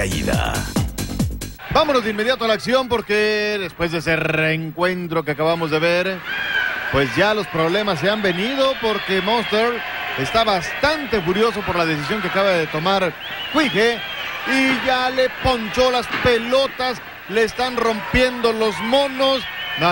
caída. Vámonos de inmediato a la acción porque después de ese reencuentro que acabamos de ver, pues ya los problemas se han venido porque Monster está bastante furioso por la decisión que acaba de tomar Quige y ya le ponchó las pelotas, le están rompiendo los monos. No.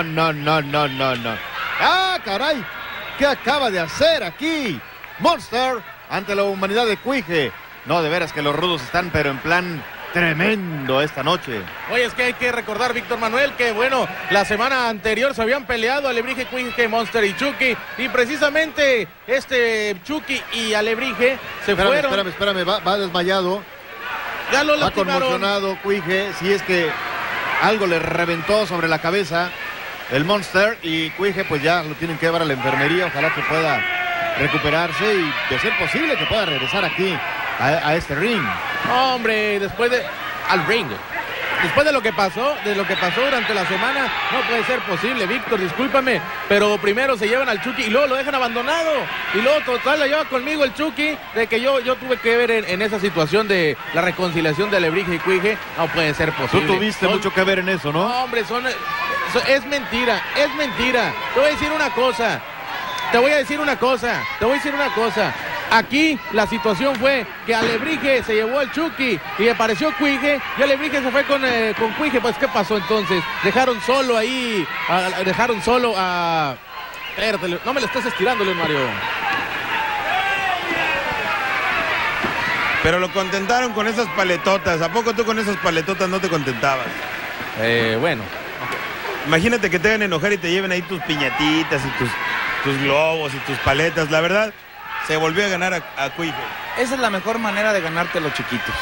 ¡Ah, caray! ¿Qué acaba de hacer aquí Monster ante la humanidad de Quige? No, de veras que los rudos están pero en plan tremendo esta noche. Oye, es que hay que recordar, Víctor Manuel, que bueno, la semana anterior se habían peleado Alebrije, Quige, Monster y Chucky, y precisamente Chucky y Alebrije se fueron. Espérame, va desmayado. Ya lo va lastimaron. Conmocionado Quige, si es que algo le reventó sobre la cabeza el Monster, y Quige pues ya lo tienen que llevar a la enfermería, ojalá que pueda recuperarse y de ser posible que pueda regresar aquí a este ring. Hombre, al ring. Después de lo que pasó durante la semana, no puede ser posible, Víctor, discúlpame, pero primero se llevan al Chucky y luego lo dejan abandonado, y luego total la lleva conmigo el Chucky, de que yo tuve que ver en esa situación de la reconciliación de Alebrije y Quige. No puede ser posible. Tú tuviste mucho que ver en eso, ¿no? No, hombre, es mentira. Te voy a decir una cosa. Aquí la situación fue que Alebrije se llevó al Chucky y apareció Quige y Alebrije se fue con Quige. Pues, ¿qué pasó entonces? Dejaron solo a... Espérate, no me lo estés estirando, León Mario. Pero lo contentaron con esas paletotas. ¿A poco tú con esas paletotas no te contentabas? Bueno. Imagínate que te hagan enojar y te lleven ahí tus piñatitas y tus globos y tus paletas. La verdad, se volvió a ganar a Quige. Esa es la mejor manera de ganarte a los chiquitos.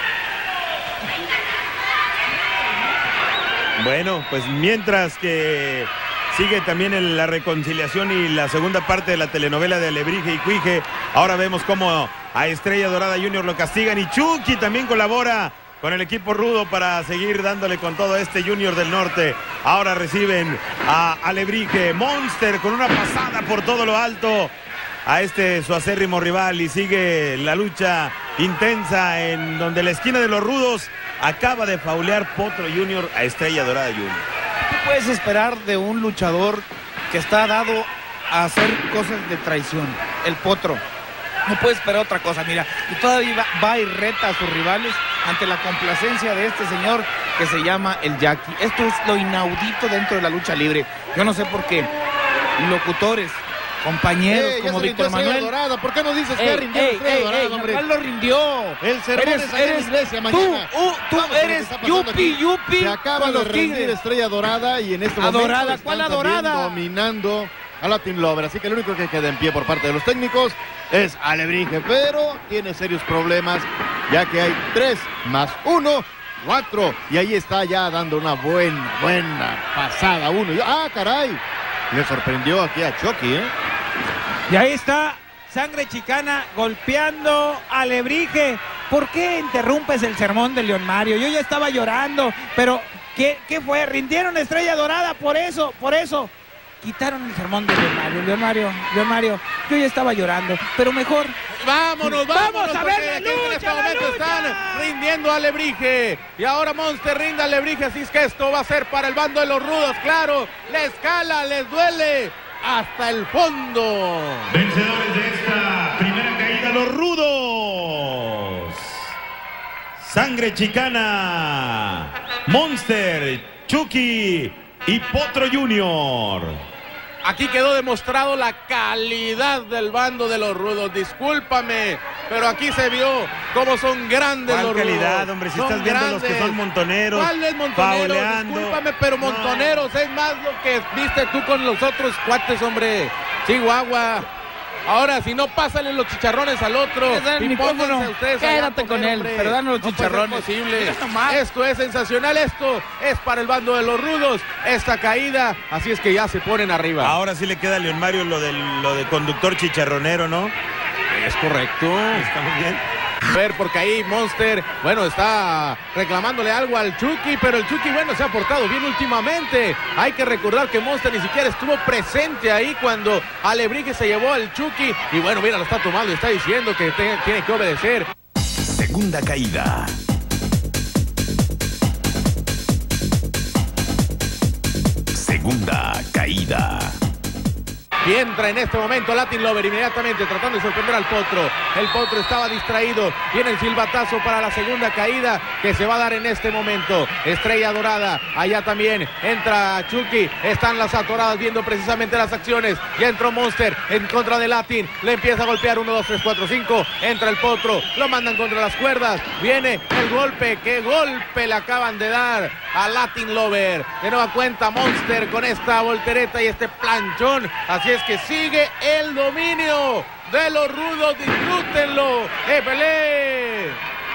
Bueno, pues mientras que sigue también en la reconciliación y la segunda parte de la telenovela de Alebrije y Quige, ahora vemos cómo a Estrella Dorada Junior lo castigan y Chucky también colabora con el equipo rudo para seguir dándole con todo Junior del Norte. Ahora reciben a Alebrije, Monster con una pasada por todo lo alto a su acérrimo rival, y sigue la lucha intensa en donde la esquina de los rudos acaba de faulear Potro Junior a Estrella Dorada Junior. ¿Qué puedes esperar de un luchador que está dado a hacer cosas de traición? El Potro. No puede esperar otra cosa, mira, y todavía va y reta a sus rivales ante la complacencia de este señor que se llama el Jackie. Esto es lo inaudito dentro de la lucha libre. Yo no sé por qué locutores, compañeros como Víctor Manuel. Dorada. ¿Por qué no dices que rindió Estrella Dorada, hombre? ¿Cuál lo rindió? El sermón es allá en la iglesia mañana. Tú eres Yupi Se acaba de rendir Estrella Dorada y en este momento Adorada, están ¿cuál también adorada? Dominando a la Team Lover. Así que el único que queda en pie por parte de los técnicos es Alebrije, pero tiene serios problemas ya que hay 3 más 1, 4, y ahí está ya dando una buena pasada uno. ¡Ah, caray! Le sorprendió aquí a Chucky, ¿eh? Y ahí está Sangre Chicana golpeando a Alebrije. ¿Por qué interrumpes el sermón de León Mario? Yo ya estaba llorando, pero ¿qué fue? Rindieron Estrella Dorada, por eso. Quitaron el sermón de León Mario. Yo ya estaba llorando, pero mejor. Vámonos a ver la en este lucha, momento están rindiendo a Alebrije. Y ahora Monster rinde a Alebrije, así es que esto va a ser para el bando de los rudos, claro. Les cala, les duele hasta el fondo. Vencedores de esta primera caída, los rudos. Sangre Chicana, Monster, Chucky y Potro Junior. Aquí quedó demostrado la calidad del bando de los rudos. Discúlpame, pero aquí se vio cómo son grandes los rudos. ¿Cuál calidad, hombre? Si estás viendo los que son montoneros, ¿cuál es montonero? fauleando. Discúlpame, pero montoneros es más lo que viste tú con los otros cuates, hombre. Chihuahua. Ahora, si no, pásale los chicharrones al otro. Y pónganse ustedes. Quédate con él, hombre. pero danos los No puede ser chicharrones. posible. Esto es sensacional, esto es para el bando de los rudos. Esta caída, así es que ya se ponen arriba. Ahora sí le queda a León Mario lo de conductor chicharronero, ¿no? Es correcto. Está muy bien. Ver, porque ahí Monster, bueno, está reclamándole algo al Chucky, pero el Chucky, bueno, se ha portado bien últimamente. Hay que recordar que Monster ni siquiera estuvo presente ahí cuando Alebrije se llevó al Chucky. Y bueno, mira, lo está tomando y está diciendo que tiene que obedecer. Segunda caída. segunda caída. Y entra en este momento Latin Lover inmediatamente tratando de sorprender al Potro. El Potro estaba distraído. Viene el silbatazo para la segunda caída que se va a dar en este momento. Estrella Dorada. Allá también entra Chucky. Están las atoradas viendo precisamente las acciones. Ya entró Monster en contra de Latin. Le empieza a golpear 1, 2, 3, 4, 5. Entra el Potro. Lo mandan contra las cuerdas. Viene el golpe. ¡Qué golpe le acaban de dar a Latin Lover! De nueva cuenta Monster con esta voltereta y este planchón. Así es que sigue el dominio de los rudos. Disfrútenlo. ¡Épele!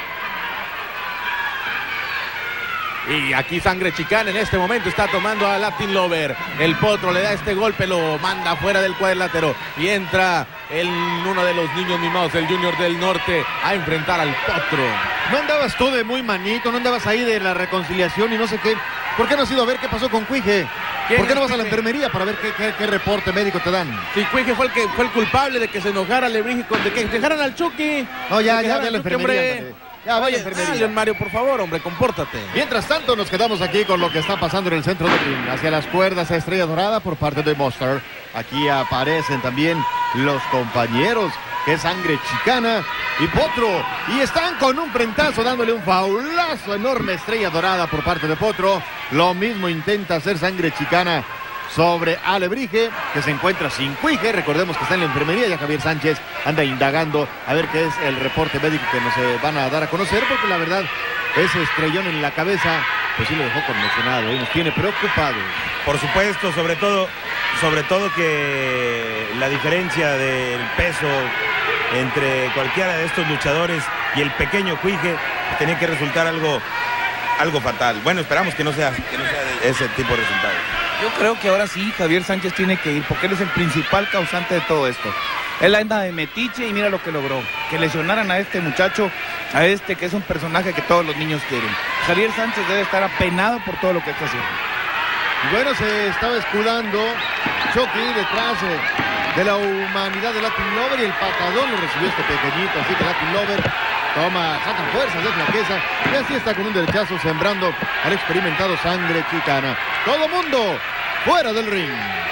Y aquí Sangre Chicana en este momento está tomando a Latin Lover. El Potro le da este golpe, lo manda fuera del cuadrilátero. Y entra uno de los niños mimados, el Junior del Norte, a enfrentar al Potro. ¿No andabas tú de muy manito? ¿No andabas ahí de la reconciliación y no sé qué? ¿Por qué no has ido a ver qué pasó con Cuije? ¿Por qué no vas a la enfermería para ver qué reporte médico te dan? Sí, Cuije fue el culpable de que se enojara Alebrije, de que dejaran al Chucky. No, ya ve a la enfermería. Ya, oye, Leon Mario, por favor, hombre, compórtate. Mientras tanto, nos quedamos aquí con lo que está pasando en el centro del ring. Hacia las cuerdas a Estrella Dorada por parte de Monster. Aquí aparecen también los compañeros, que es Sangre Chicana y Potro. Y están con un frentazo dándole un faulazo enorme a Estrella Dorada por parte de Potro. Lo mismo intenta hacer Sangre Chicana sobre Alebrije, que se encuentra sin Cuije. Recordemos que está en la enfermería. Ya Javier Sánchez anda indagando a ver qué es el reporte médico que nos van a dar a conocer, porque la verdad, ese estrellón en la cabeza, pues sí lo dejó conmocionado y nos tiene preocupados. Por supuesto, sobre todo que la diferencia del peso entre cualquiera de estos luchadores y el pequeño Cuije tenía que resultar algo fatal. Bueno, esperamos que no sea de ese tipo de resultados. Yo creo que ahora sí Javier Sánchez tiene que ir, porque él es el principal causante de todo esto. Él anda de metiche y mira lo que logró. Que lesionaran a este muchacho, a este que es un personaje que todos los niños quieren. Javier Sánchez debe estar apenado por todo lo que está haciendo. Y bueno, se estaba escudando Chucky detrás de la humanidad de Latin Lover, y el patadón lo recibió este pequeñito. Así que Latin Lover saca fuerzas de flaqueza y así está con un derechazo sembrando al experimentado Sangre Chicana. Todo mundo fuera del ring.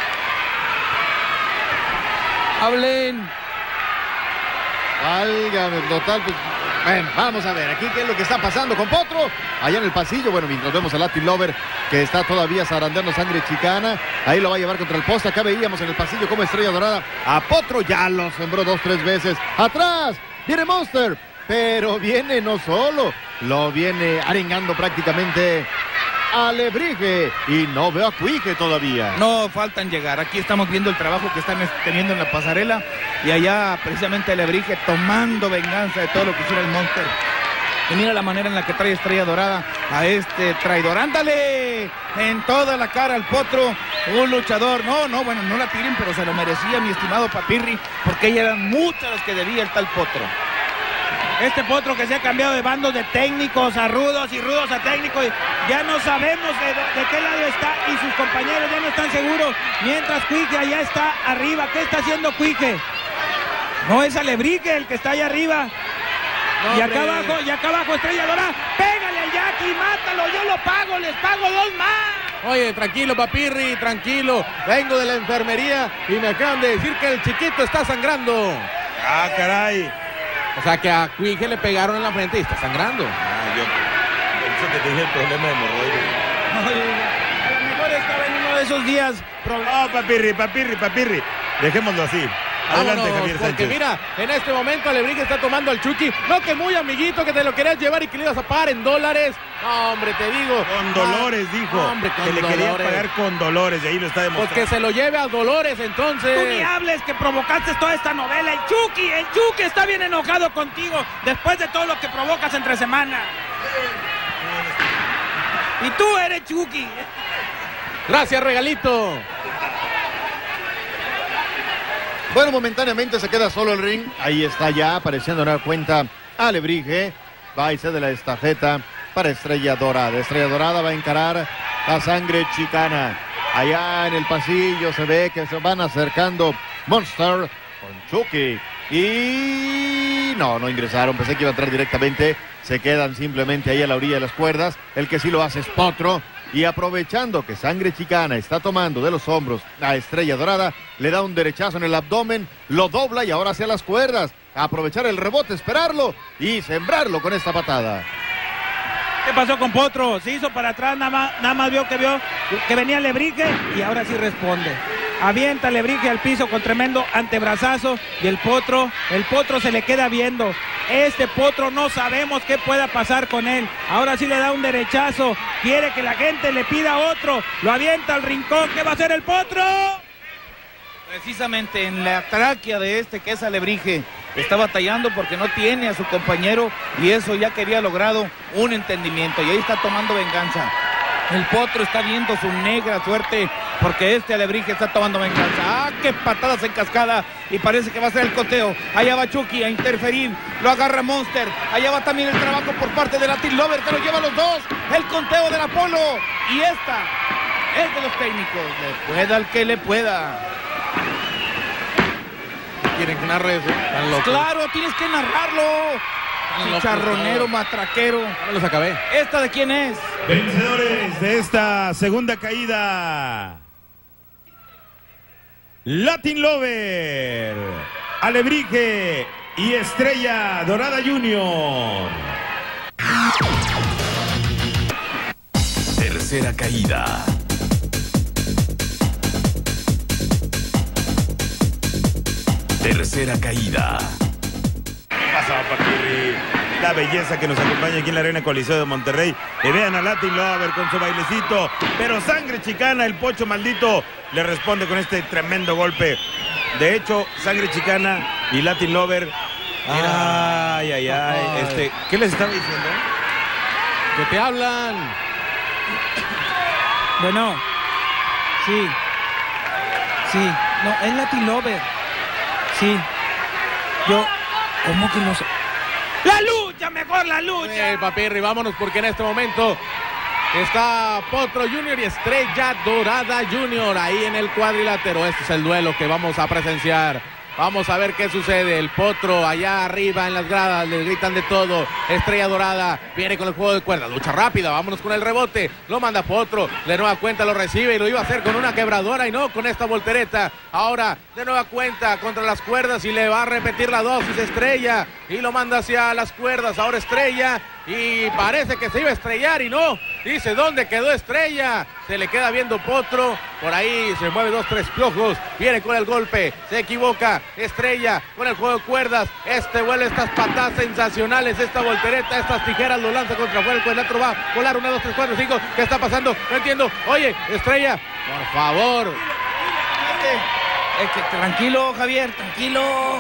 Hablen. Válgame, total, pues, bueno, vamos a ver aquí qué es lo que está pasando con Potro. Allá en el pasillo, bueno, mientras vemos a Latin Lover que está todavía zarandeando Sangre Chicana. Ahí lo va a llevar contra el poste. Acá veíamos en el pasillo como Estrella Dorada a Potro ya lo sembró 2, 3 veces. Atrás viene Monster, pero viene no solo, lo viene arengando prácticamente Alebrije, y no veo a Cuije todavía. No, faltan llegar. Aquí estamos viendo el trabajo que están teniendo en la pasarela, y allá precisamente Alebrije tomando venganza de todo lo que hiciera el Monster. Y mira la manera en la que trae Estrella Dorada a este traidor. ¡Ándale! En toda la cara al Potro, un luchador. Bueno, no la tiren, pero se lo merecía mi estimado Papirri, porque ella eran muchas las que debía el tal Potro. Este Potro que se ha cambiado de bandos de técnicos a rudos y rudos a técnicos. Ya no sabemos de qué lado está, y sus compañeros ya no están seguros. Mientras Cuije allá está arriba. ¿Qué está haciendo Cuije? No es Alebrije el que está allá arriba. No, y acá abajo Estrella Dorada. Pégale al Jackie, mátalo, yo lo pago, les pago 2 más. Oye, tranquilo, Papirri, tranquilo. Vengo de la enfermería y me acaban de decir que el chiquito está sangrando. Ah, caray. O sea que a Cuije le pegaron en la frente y está sangrando. Yo pensé que tenía el problema de hemorroides. A lo mejor estaba en uno de esos días. No, Papirri. Dejémoslo así. Adelante, vámonos, Javier Sánchez. Porque mira, en este momento Alebrije está tomando al Chucky. No, que muy amiguito, que te lo querías llevar y que le ibas a pagar en dólares. No, hombre, te digo. Con Dolores, dijo. No, hombre, con que le Dolores. querían pagar con Dolores, y ahí lo está demostrando. Pues que se lo lleve a Dolores, entonces. Tú ni hables, que provocaste toda esta novela. El Chucky está bien enojado contigo después de todo lo que provocas entre semana. Y tú eres Chucky. Gracias, Regalito. Bueno, momentáneamente se queda solo el ring. Ahí está ya apareciendo en una cuenta Alebrije. Va y cede la estafeta para Estrella Dorada. Estrella Dorada va a encarar a Sangre Chicana. Allá en el pasillo se ve que se van acercando Monster con Chucky. Y no ingresaron. Pensé que iba a entrar directamente. Se quedan simplemente ahí a la orilla de las cuerdas. El que sí lo hace es Potro. y aprovechando que Sangre Chicana está tomando de los hombros a Estrella Dorada, le da un derechazo en el abdomen, lo dobla y ahora hacia las cuerdas. Aprovechar el rebote, esperarlo y sembrarlo con esta patada. ¿Qué pasó con Potro? Se hizo para atrás, nada más vio que venía Alebrije y ahora sí responde. Avienta Alebrije al piso con tremendo antebrazazo y el Potro se le queda viendo. Este Potro no sabemos qué pueda pasar con él. Ahora sí le da un derechazo, quiere que la gente le pida otro, lo avienta al rincón. ¿Qué va a hacer el Potro? Precisamente en la tráquea de este que es Alebrije. Está batallando porque no tiene a su compañero y eso ya que había logrado un entendimiento y ahí está tomando venganza. El Potro está viendo su negra suerte porque este Alebrije está tomando venganza. ¡Ah, qué patadas en cascada! Y parece que va a ser el conteo. Allá va Chucky a interferir. Lo agarra Monster. Allá va también el trabajo por parte de Latin Lover que lo lleva a los dos. El conteo del Apolo. Y esta es de los técnicos. Le pueda al que le pueda. ¿Quieren que narre eso? Están locos. Claro, tienes que narrarlo. Chicharronero, matraquero. Ya me los acabé. ¿Esta de quién es? Vencedores de esta segunda caída: Latin Lover, Alebrije y Estrella Dorada Junior. Tercera caída. Tercera caída. Pasa, Paquirri. La belleza que nos acompaña aquí en la Arena Coliseo de Monterrey. Y vean a Latin Lover con su bailecito. Pero Sangre Chicana, el Pocho maldito, le responde con este tremendo golpe. De hecho, Sangre Chicana y Latin Lover. Ay, ay, ay. ¿Qué les estaba diciendo? ¿Qué te hablan? Bueno, sí. Sí, no, es Latin Lover. Sí. ¿Cómo que no sé? ¡La lucha! ¡Mejor la lucha! Papirri, vámonos porque en este momento está Potro Junior y Estrella Dorada Junior ahí en el cuadrilátero. Este es el duelo que vamos a presenciar. Vamos a ver qué sucede. El Potro allá arriba en las gradas, le gritan de todo. Estrella Dorada viene con el juego de cuerdas. Lucha rápida, vámonos con el rebote. Lo manda Potro, de nueva cuenta lo recibe y lo iba a hacer con una quebradora y no con esta voltereta. Ahora de nueva cuenta contra las cuerdas y le va a repetir la dosis Estrella. Y lo manda hacia las cuerdas. Ahora Estrella y parece que se iba a estrellar y no. Dice, ¿dónde quedó Estrella? Se le queda viendo Potro. Por ahí se mueve 2-3 piojos. Viene con el golpe. Se equivoca. Estrella con el juego de cuerdas. Vuelve estas patadas sensacionales. Esta voltereta, estas tijeras lo lanza contra afuera. El cuadrilátero va a volar 1, 2, 3, 4, 5. ¿Qué está pasando? No entiendo. Oye, Estrella, por favor. Tranquilo, Javier, tranquilo.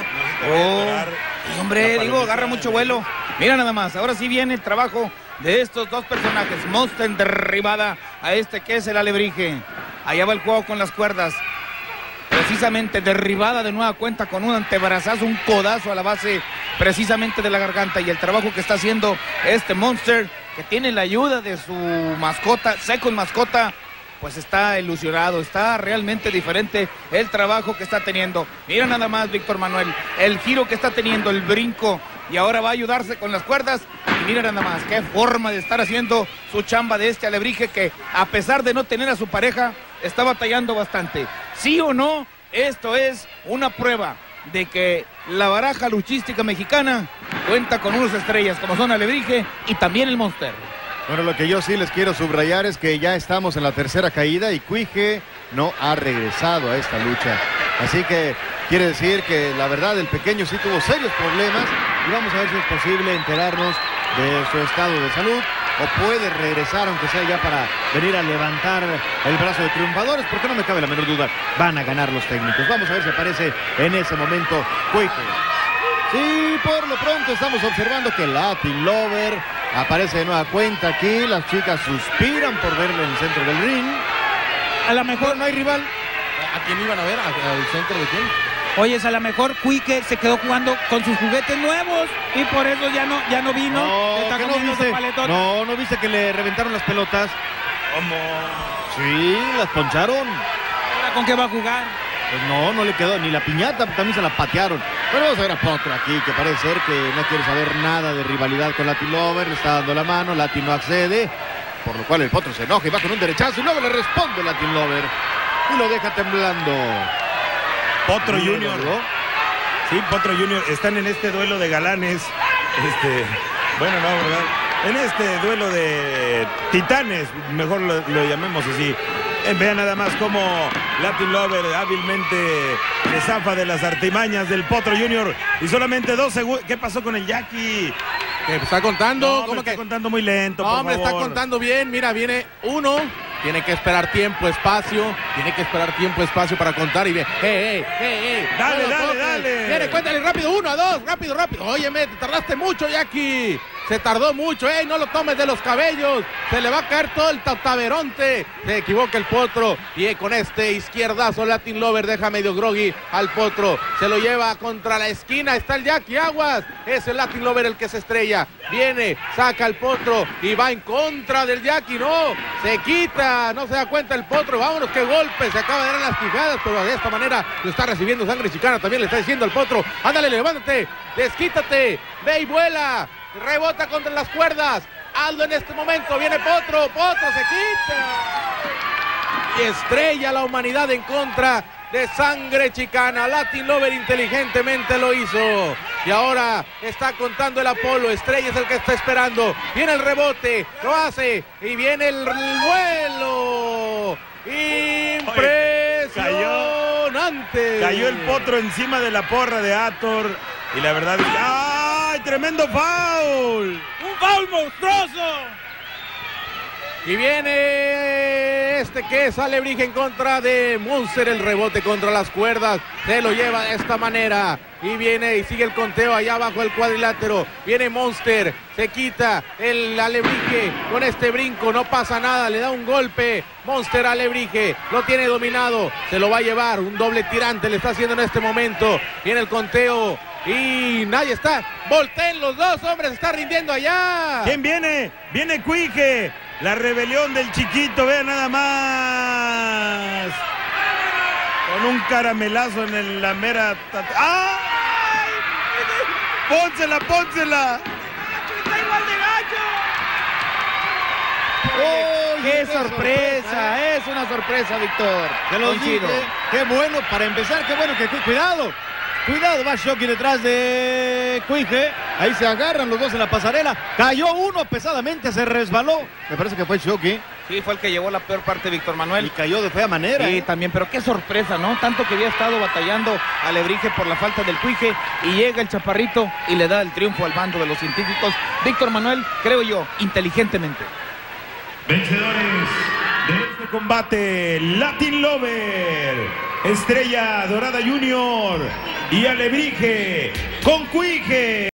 Hombre, digo, agarra mucho vuelo. Mira nada más, ahora sí viene el trabajo de estos dos personajes. Monster en derribada a este que es el Alebrije. Allá va el juego con las cuerdas. Precisamente derribada de nueva cuenta con un antebrazazo, un codazo a la base precisamente de la garganta. Y el trabajo que está haciendo este Monster, que tiene la ayuda de su mascota, Second Mascota, pues está ilusionado, está realmente diferente el trabajo que está teniendo. Mira nada más, Víctor Manuel, el giro que está teniendo, el brinco, y ahora va a ayudarse con las cuerdas. Y mira nada más, qué forma de estar haciendo su chamba de este Alebrije, que a pesar de no tener a su pareja, está batallando bastante. ¿Sí o no? Esto es una prueba de que la baraja luchística mexicana cuenta con unas estrellas como son Alebrije y también el Monster. Bueno, lo que yo sí les quiero subrayar es que ya estamos en la tercera caída y Cuije no ha regresado a esta lucha. Así que quiere decir que la verdad el pequeño sí tuvo serios problemas y vamos a ver si es posible enterarnos de su estado de salud o puede regresar, aunque sea ya para venir a levantar el brazo de triunfadores, porque no me cabe la menor duda, van a ganar los técnicos. Vamos a ver si aparece en ese momento Cuije. Sí, por lo pronto estamos observando que Latin Lover aparece de nueva cuenta aquí. Las chicas suspiran por verlo en el centro del ring. A lo mejor no hay rival. ¿A quién iban a ver? ¿Al centro de quién? Oye, a lo mejor Cuije se quedó jugando con sus juguetes nuevos y por eso ya no vino. No, ¿qué no viste? No viste que le reventaron las pelotas. ¿Cómo? Sí, las poncharon. ¿Ahora con qué va a jugar? Pues no le quedó ni la piñata, también se la patearon. Pero vamos a ver a Potro aquí, que parece ser que no quiere saber nada de rivalidad con Latin Lover, le está dando la mano, Latin no accede. por lo cual el Potro se enoja y va con un derechazo y luego le responde Latin Lover y lo deja temblando. Potro Junior. Sí, Potro Junior. Están en este duelo de galanes. Bueno, no, ¿verdad? En este duelo de titanes, mejor lo llamemos así. Vean nada más cómo Latin Lover hábilmente se zafa de las artimañas del Potro Junior. Y solamente 2 segundos. ¿Qué pasó con el Jackie? ¿Me está contando? No, ¿Cómo me está que? contando muy lento, No, por me está favor. contando bien. Mira, viene uno. Tiene que esperar tiempo, espacio. Tiene que esperar tiempo, espacio para contar. Y viene. Dale, No lo dale, toques. dale. Viene, cuéntale rápido. 1 a 2. Rápido, rápido. Óyeme, te tardaste mucho, Jackie. Se tardó mucho. No lo tomes de los cabellos. Se le va a caer todo el taberonte. Se equivoca el Potro. Y con este izquierdazo, Latin Lover deja medio groggy al Potro. Se lo lleva contra la esquina. Está el Jackie Aguas. Es el Latin Lover el que se estrella. Viene, saca al Potro y va en contra del Jackie. No, se quita. No se da cuenta el Potro. Vámonos, qué golpe. Se acaba de dar las quijadas, pero de esta manera lo está recibiendo Sangre Chicana. También le está diciendo al Potro: ándale, levántate, desquítate, ve y vuela. Rebota contra las cuerdas. Hazlo en este momento. Viene Potro. Potro se quita. Y estrella la humanidad en contra de Sangre Chicana. Latin Lover inteligentemente lo hizo. Y ahora está contando el Apolo. Estrella es el que está esperando. Viene el rebote. Lo hace. Y viene el vuelo. Impresionante. Cayó el Potro encima de la porra de Hathor. Y la verdad es que... ¡ay, tremendo foul! ¡Un foul monstruoso! Y viene que es Alebrije en contra de Monster. El rebote contra las cuerdas. Se lo lleva de esta manera. Y viene y sigue el conteo allá abajo el cuadrilátero. Viene Monster. Se quita el Alebrije con este brinco. No pasa nada. Le da un golpe. Monster Alebrije. Lo tiene dominado. Se lo va a llevar. Un doble tirante le está haciendo en este momento. Viene el conteo. Y nadie está. Volteen los dos hombres. Está rindiendo allá. ¿Quién viene? Viene Cuije. La rebelión del chiquito, vean nada más. Con un caramelazo en la mera... ¡ay! ¡Pónsela, pónsela! ¡Está igual de gacho! ¡Qué sorpresa! Es una sorpresa, Víctor. Te lo Coincido. dije. Qué bueno, para empezar, qué bueno que... Cuidado. Cuidado, va Shoki detrás de Cuije. Ahí se agarran los dos en la pasarela. Cayó uno pesadamente, se resbaló. Me parece que fue Shoki. Sí, fue el que llevó la peor parte, Víctor Manuel. Y cayó de fea manera. Sí, también, pero qué sorpresa, ¿no? Tanto que había estado batallando Alebrije por la falta del Cuije y llega el chaparrito y le da el triunfo al bando de los científicos. Víctor Manuel, creo yo, inteligentemente. Vencedores de este combate, Latin Lover, Estrella Dorada Junior y Alebrije con Cuije.